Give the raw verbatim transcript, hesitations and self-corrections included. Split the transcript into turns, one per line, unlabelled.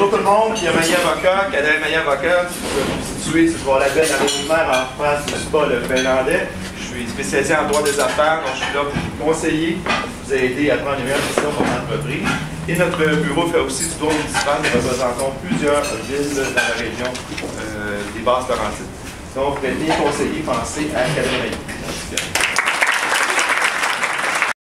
Bonjour tout le monde, Pierre Maillet avocat, Cadrel Maillet avocat. Je suis situé sur la belle à l'Auvergne en face du spa le finlandais. Je suis spécialisé en droit des affaires, donc je suis là pour vous conseiller, vous aider à prendre les meilleures décisions pour votre entreprise. Et notre bureau fait aussi du droit municipal. Nous représentons plusieurs villes dans la région euh, des Basses-Laurentides. Donc, vous êtes bien conseillé, pensez à Cadrel Maillet.